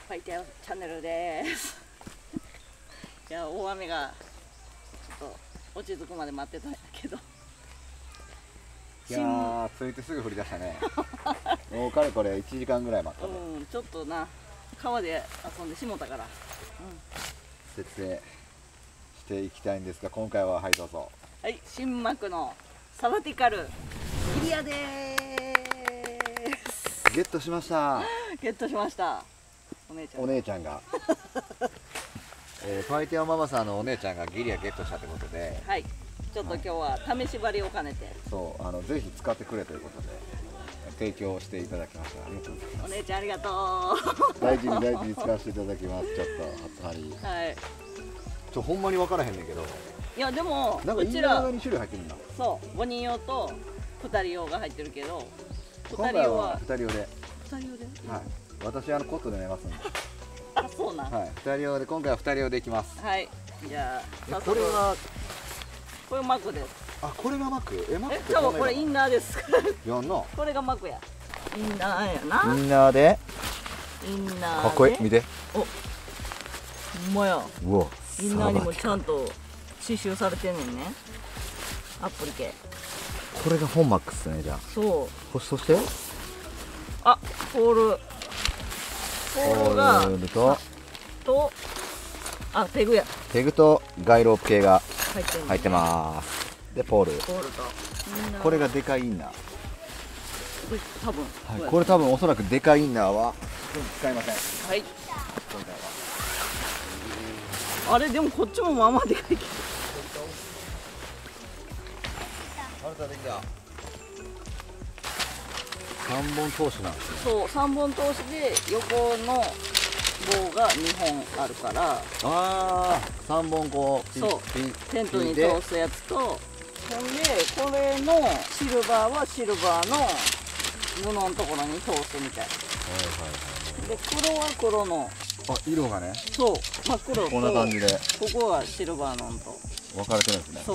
ファイティアチャンネルです。いや、大雨がちょっと落ち着くまで待ってたんだけど、 いやー、着いてすぐ降り出したね。もうかれこれ1時間ぐらい待ったね。 ちょっとな、川で遊んでしもたから、 設営していきたいんですが、今回ははいどうぞ。 はい、新幕のサバティカルギリアでーす。 ゲットしました。 ゲットしました。お姉ちゃんがファイティアママさんのお姉ちゃんがギリアゲットしたということで、 はい、ちょっと今日は試し針を兼ねて、 そうぜひ使ってくれということで提供していただきました。ありがとうございます。 お姉ちゃんありがとう。 大事に使わせていただきます。ちょっと初針、 はい、 ほんまに分からへんねんけど、 いやでもなんかインナーが2種類入ってるんだ。 そう5人用と2人用が入ってるけど、 今回は2人用で、 はい、 私コットで寝ますんで。 あ、そうなん。 はい、2人用で、今回は2人用でいきます。 はい、じゃあこれマックです。 あ、これがマック？マックって多分これインナーです。 やんな。 これがマックや。インナーやな。 インナーで。 インナーで。 かっこいい。見て。 お、ほんまや。 うわ。 インナーにもちゃんと刺繍されてんねんね。アップリ系。 これが本マックスね、じゃあ。 そう。 そして。 あ、ポールがと、あ、ペグや。 ペグとガイロープ系が入ってます。で、ポールと。これがでかいインナー。 多分。 はい、これ多分おそらくでかいインナーは使いません。 はい。今回は。あれでもこっちもまあまあでかいけど。 できた。3本通しなんですね。 そう、3本通しで横の棒が2本あるから、 3本こう、 そう、テントに通すやつと、ほんでこれのシルバーはシルバーの布のところに通すみたい。で、黒は黒の、 色がね、 そう、真っ黒とこんな感じで、 ここがシルバーのんと分かれてるんですね。そう、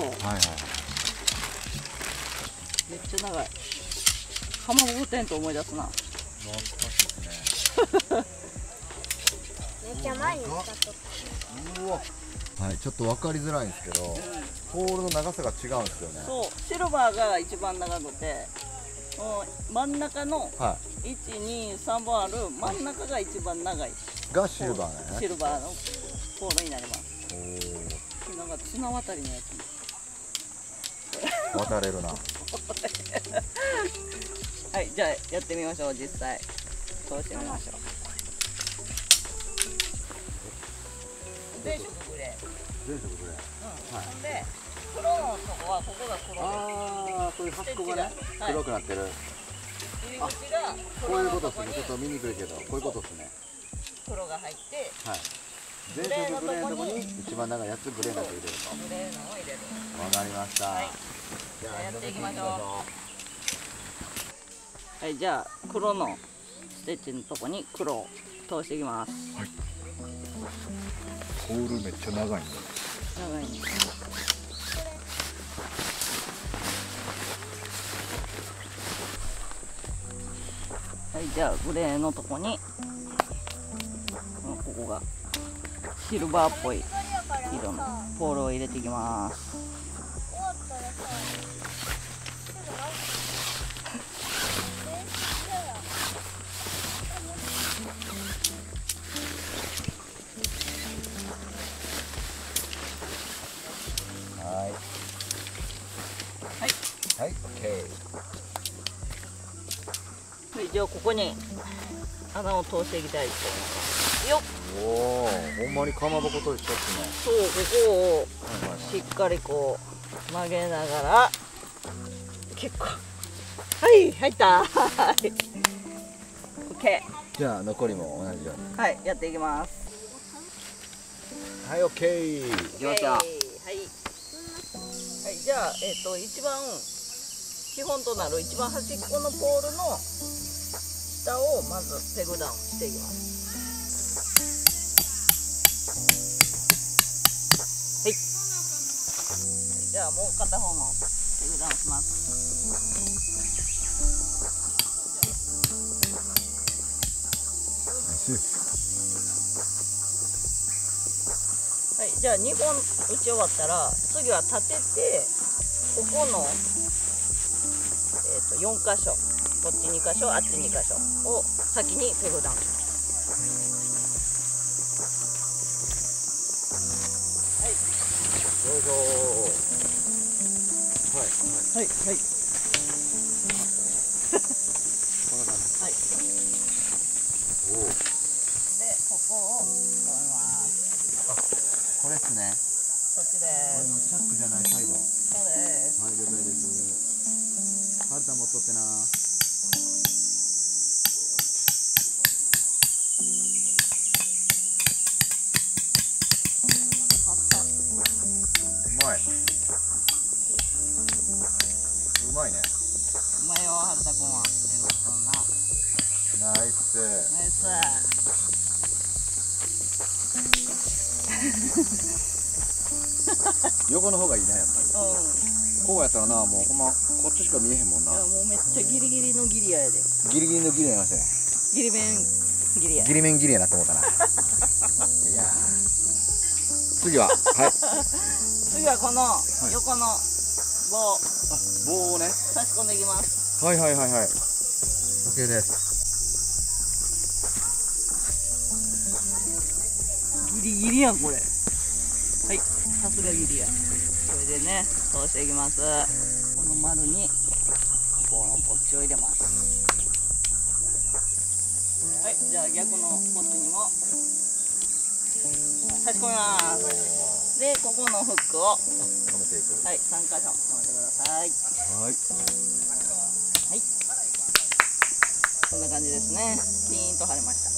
めっちゃ長い。かまぼこテント思い出すな。 懐かしいですね。 めっちゃ前に使っとった。 うわ。はい、ちょっと分かりづらいんですけど、ポールの長さが違うんですよね。 そう、シルバーが一番長くて、真ん中の1、2、3本ある真ん中が一番長いがシルバーね。 シルバーのポールになります。なんか綱渡りのやつ渡れるな。 はい、じゃあやってみましょう。実際通してみましょう。全色グレー。 全色グレー。 ほんで黒のとこはここが黒で、 そういう端っこがね、黒くなってる。 入り口がこういうことですね。ちょっと見にくいけど、こういうことですね。 黒が入って、 全色グレーのとこに一番長いやつグレーのと入れると。 グレーのを入れる。 わかりました。 じゃあやっていきましょう。はい、じゃあ黒のステッチのとこに黒を通していきます。 ポールめっちゃ長いね。 長いね。はい、じゃあグレーのとこにここがシルバーっぽい色のポールを入れていきます。 はい、OK。 はい、じゃあここに穴を通していきたいと思いますよ。 おお、ほんまにかまぼこと一緒っすね。 そう、ここをしっかりこう曲げながら、結構はい入った。はい、OK。 じゃあ残りも同じように。 はい、やっていきます。 はい、OK。 いきました。はい、はい、じゃあ一番基本となる一番端っこのポールの下をまずペグダウンしていきます。はい、じゃあもう片方もペグダウンします。 はい、じゃあ2本打ち終わったら次は立ててここの、4箇所こっち2箇所あっち2箇所を先にペグダウンします。 どうぞ。はいはいはいこんな感じ。 はい。 おお。 でここを止めます。 これっすね。 そっちです。 チャックじゃないサイド。 そうです。 はい、了解です。はるた持っとってな。うまい。うまいね。 うまいよ、はるたくんは。 ナイス。 ナイス。 横の方がいいな、やっぱり。こうやったらな、もうほんまこっちしか見えへんもんな。 いや、もうめっちゃギリギリのギリアやで。 ギリギリのギリやなせ。 ギリメンギリア。 ギリメンギリやなと思ったな。いや次は、はい。 次はこの横の棒、 棒をね。 差し込んでいきます。 はいはいはいはい。OK です。 ギリギリやんこれ。はい、さすがギリや。これでね、通していきます。この丸にこのこっちを入れます。はい、じゃあ逆のこっちにも差し込みます。で、ここのフックを止めていく。 はい、3箇所止めてください。 はい。 はい、こんな感じですね。ピーンと貼れました。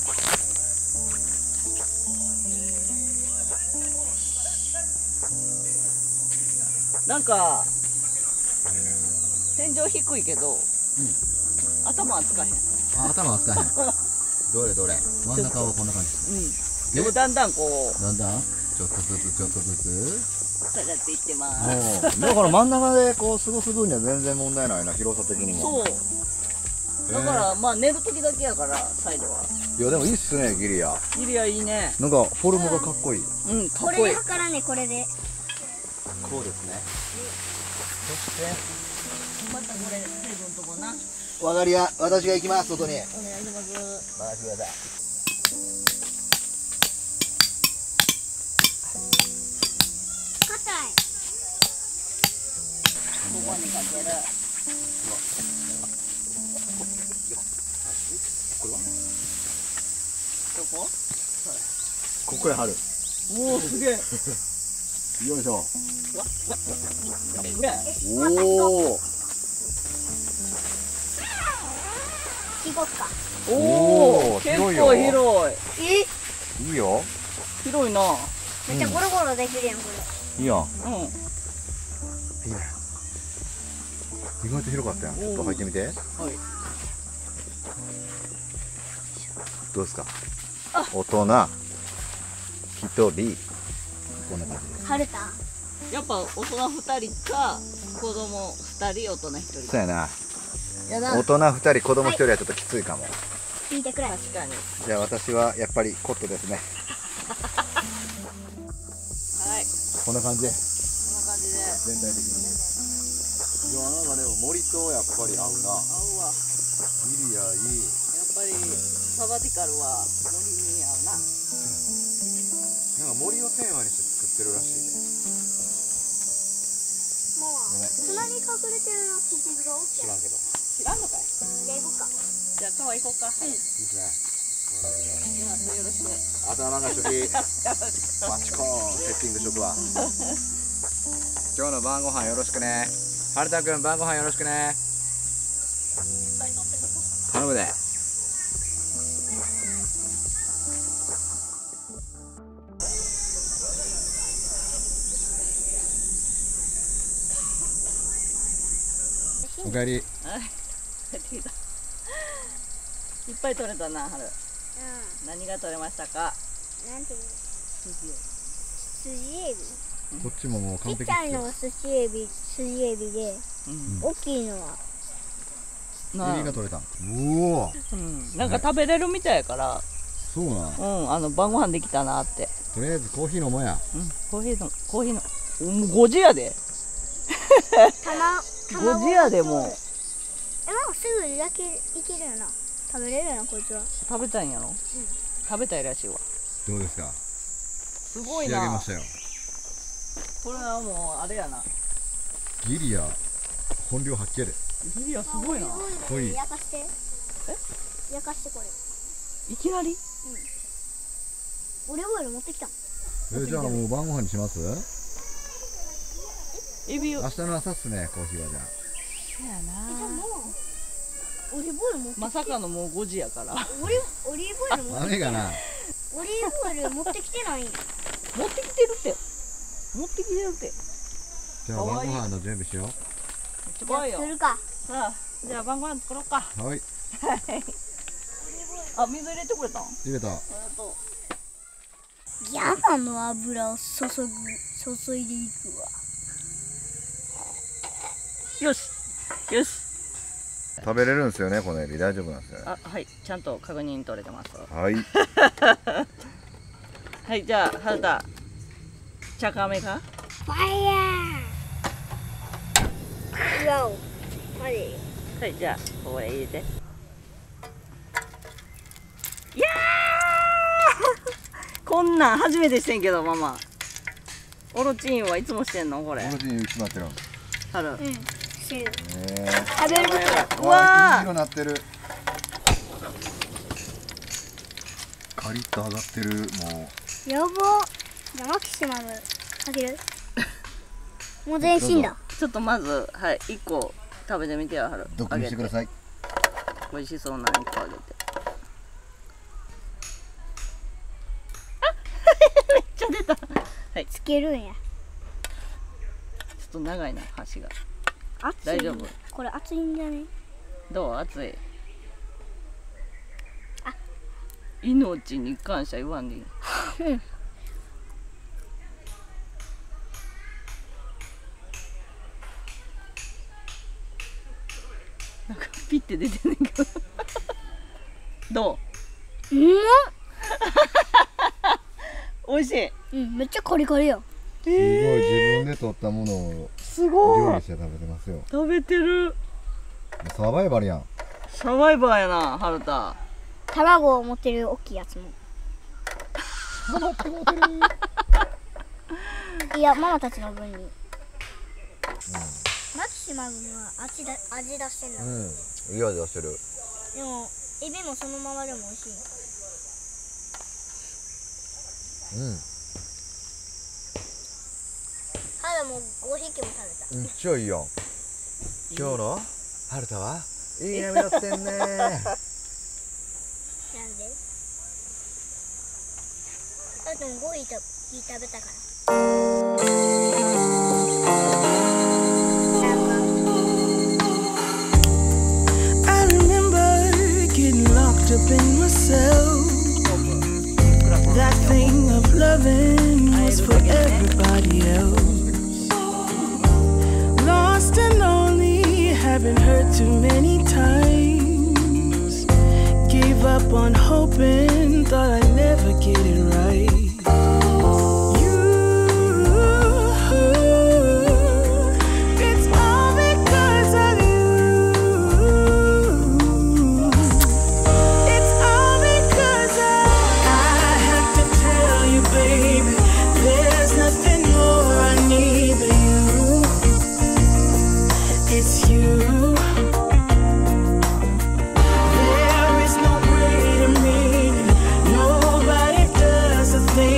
なんか天井低いけど、頭はつかへん。 あ、頭はつかへん。どれどれ。真ん中はこんな感じですね。 でもだんだんこうだんだんちょっとずつちょっとずつ下がっていってます。 だから真ん中でこう過ごす分には全然問題ないな、広さ的にも。 そう。だからまあ寝る時だけやからサイドは。 いやでもいいっすね、ギリア。 ギリアいいね。 なんかフォルムがかっこいい。 うん、かっここいい。 れで測らね、これで。 こうですね。そしてまたこれ水分とこな。 わかりや、私が行きます、外に。 お願いします。 任せてください。 硬い。 ここにかける。 これはどこ？ ここへ貼る。 おお、すげえ。 よいしょ。 ね。 おお。 行こっか。 おおお、結広いよ構広いいよ。 い。広いな。 めっちゃゴロゴロできるやん、これ。 いいやん。 うん。 いいね。意外と広かったやん。ちょっと入ってみて。 はい。 どうですか。大人一人こんな感じです。 はるた。 やっぱ大人2人か子供2人大人1人。 そうやな。 やな。 大人2人子供1人はちょっときついかも。 聞いてくれ。 確かに。 じゃあ私はやっぱりコットですね。 はい。 こんな感じでこんな感じで。 全体的に。いやなんかでも森とやっぱり合うな。 合うわ。 ギリアいい。 やっぱりサバティカルは森に合うな。 なんか森をテーマにして作ってるらしいで。 もうごめん。 砂に隠れてる傷が大きい。 知らんけど。 知らんのかい。 じゃあ行こうか。 じゃあ川行こうか。 いいですね。 じゃあよろしく。 頭が初期バチコーンセッティングしとくわ。今日の晩ご飯よろしくね。はるたくん晩ご飯よろしくね。頼むで。おかえり。 はい。帰ってきた。いっぱい取れたな、春。 う何が取れましたか。 ん。なんていうの。筋エビ。 こっちももう完璧ちっちゃいのは寿司エビで、 うん。 大きいのはなエビが取れた。うお。 なんか食べれるみたいやから、 そうなん。 晩ご飯できたなって。 とりあえずコーヒー飲もうや。 コーヒーの、もう5時やで。5時やでもう。 なんかすぐ焼けいけるよな。食べれるよな、こいつは。 食べたいんやろ。食べたいらしいわ。 どうですか。 すごい仕上げな。 ましたよ。 これはもうあれやな。 ギリや本領発揮やで。 ギリアすごいな。 ほい。 焼かして。焼かしてこれ。 いきなり？ オリーブオイル持ってきた。 じゃあもう晩ご飯にします？ エビを。 明日の朝っすね、コーヒーはじゃあ。 そうやな。 オリーブオイル持ってきて。 まさかのもう5時やから。 オリーブオイル持ってきて。 雨がな。 オリーブオイル持ってきてない。 持ってきてるって。持ってきてるって。 じゃあ晩ご飯の準備しよう。 すごいよ。 するか。 さあ、じゃあ晩ご飯作ろうか。 はい。 あ、水入れてくれたん？ 入れた。 ありがとう。 山の油を注いでいくわ。 よし。よし。 食べれるんですよね、このエビ。大丈夫なんですよね。 あ、はい。ちゃんと確認取れてます。 はい。 はい、じゃあ、はるた。茶かめか？ ファイヤー。うわお。マジ。 はい、じゃあ、ここへ入れて。いやーこんなん初めてしてんけど、ママ。オロチンはいつもしてんのこれ。 オロチンいつもやってるの。 はる。 してる。 食べるときだ。 うわいい色なってる。カリッと揚がってる。もう。 やば。じゃあマキシマムかける。もう全身だ。 ちょっとまず、はい、1個食べてみてよ、はる。 毒味してください。 美味しそうな1個あげて。あめっちゃ出た。はい、 つけるんや。 ちょっと長いな、箸が。 熱い。 大丈夫？ これ熱いんじゃね？ どう？熱い。 あ、 命に感謝言わんでいい。 うん。 なんかピッて出てんねんけど。どう？ う美味しい。 うん、めっちゃコリコリよ。 すごい、自分で取ったものをすごい。 料理して食べてますよ。 食べてる。 サバイバルやん。 サバイバーやな、はるた。 卵を持ってる大きいやつも。いや、ママたちの分に。マキシマムは味出してんだ。 いい味出してる。 でも、エビもそのままでも美味しい。ハルも5匹も食べた。 めっちゃいいやん。今日のはるたはいい波乗ってんね。 なんで？あと5匹食べたから。 I remember getting locked up in myself. That thing of loving was for everybody else. Lost and lonely, having hurt too many times. Gave up on hoping, thought I'd never get it right. It's all because of you. It's all because I have to tell you, baby, there's nothing more I need but you. It's you. There is no greater meaning. Nobody does a thing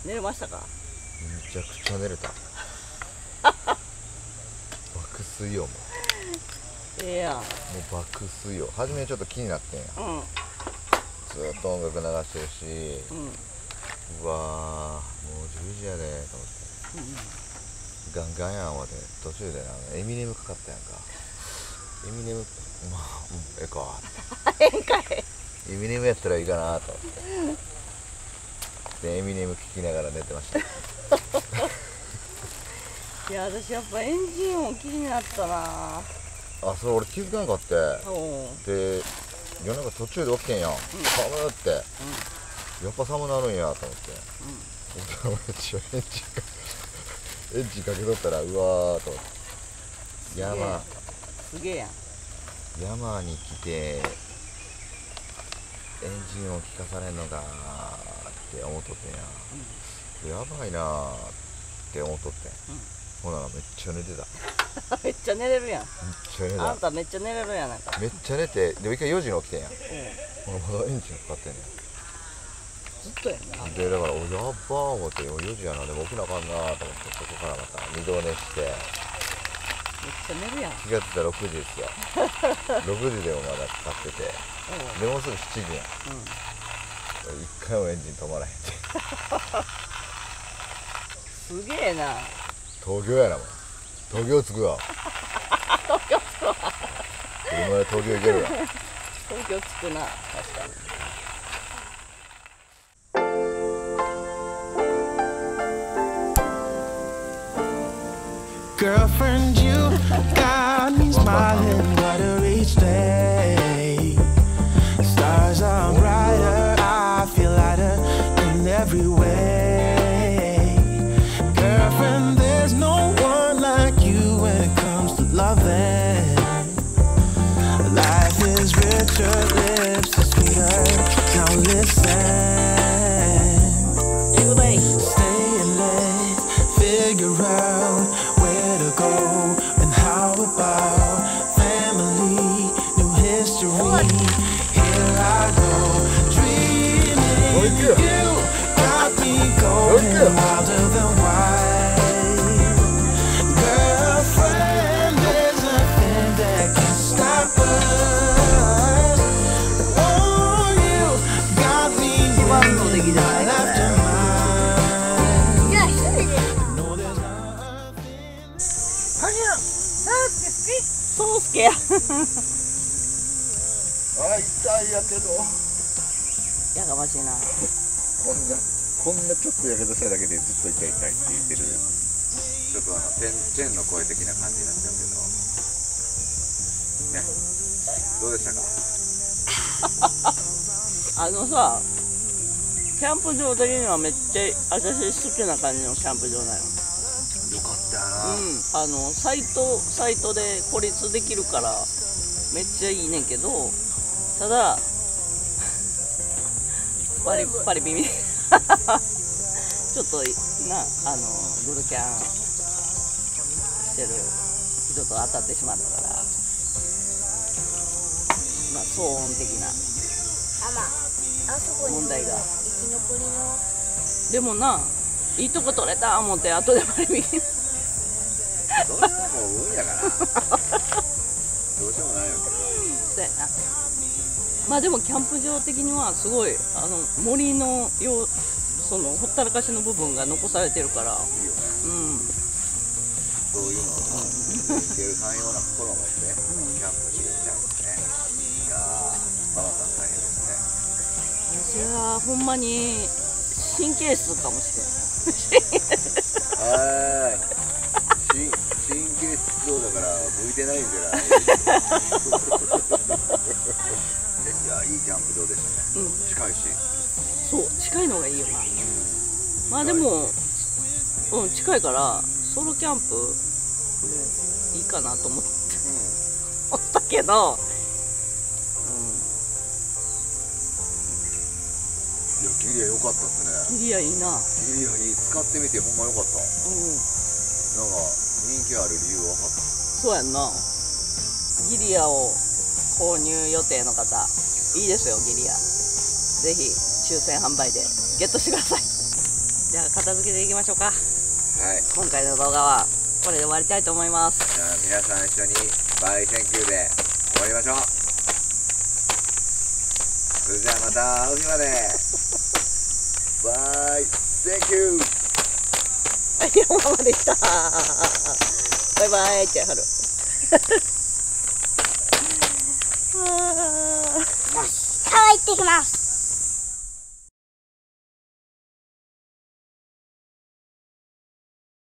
寝れましたか？ めちゃくちゃ寝れた。爆睡よもええやん。 う爆睡よ。初めちょっと気になってんや。 うんずーっと音楽流してるし、 うんうわーもう10時やでと思ってガンガンやん思って途中でエミネムかかったやんか。エミネムまあええかえんかい。 エミネムやったらいいかなと思ってでエミネム聞きながら寝てました。 いや私やっぱエンジン音気になったな。 あ、それ俺気づかなかったおうで夜中途中で起きてんやん、寒ーって、やっぱ寒なるんやと思って、めっちゃエンジンかけとったらうわーと思って山すげえやん。 山に来てエンジンを聞かされんのかって思っとってんや、やばいなーって思っとって、ほなめっちゃ寝てた。 めっちゃ寝れるやん。 めっちゃ寝てた。 あんためっちゃ寝れるやん。なんかめっちゃ寝てで一回4時に起きてんやん。ほらまだエンジンかかってんねん。 ずっとやんな。 でだからおやっばー思って4時やなでも起きなあかんなと思ってそこからまた二度寝してめっちゃ寝るやん。 気がついたら6時ですよ。6時でもまだかかっててでもうすぐ7時やん、一回もエンジン止まらへんってすげえな。 東京やなもん。東京着くわ。 東京着くわ。 車で東京行けるわ。 東京着くな。確かに。 Girlfriend, you got me smiling brighter each day. Stars are brighter, I feel lighter in every way. Girlfriend, there's no one like you when it comes to loving. Life is richer, lips are sweeter. Now listen. Stay and let figure out where to go and how about family, new history. Here I go, dreaming. You got me going wilder than wild. Girlfriend, there's nothing that can stop us. Oh, you got me winning right after mine. No, there's nothing. そうすけや。 あ、痛いやけどやかましいな。 こんなちょっとやけどしただけでずっと痛い痛いって言ってるよ。ちょっとチェンの声的な感じになっちゃうけどね。どうでしたか？ あのさ、キャンプ場的にはめっちゃ私好きな感じのキャンプ場なの。 よかったな。 サイトで孤立できるからめっちゃいいねんけど、ただパリビビちょっとなグルキャンしてる人と当たってしまったから、まあ騒音的な問題が。でもないいとこ取れた思って後でパリビビどうしても運やからどうしようもないよ。 そうやな。まあでもキャンプ場的にはすごい森のそのほったらかしの部分が残されてるから、 いいよね。そういうのを見つける寛容な心を持ってキャンプしてみたいですね。いやー、ママさん大変ですね。 私はほんまに神経質かもしはい。神経質そうだから向いてないんじゃない。いや、いいキャンプ場でしたね。近いし。 そう近いのがいいよな。まあでも近いからソロキャンプいいかなと思ったけど、 いや、ギリア良かったっすね。 ギリアいいな。 ギリアいい。使ってみてほんま良かった。なんか人気ある理由分かった。 そうやんな。ギリアを購入予定の方いいですよ。ギリアぜひ抽選販売でゲットしてください。 じゃあ片付けていきましょうか。 はい。 今回の動画はこれで終わりたいと思います。 じゃあ皆さん一緒にバイセンキューで終わりましょう。それじゃあまた会う日まで。バイセンキュー。 はい、ママでした。バイバイってはる。 よし、川行ってきます。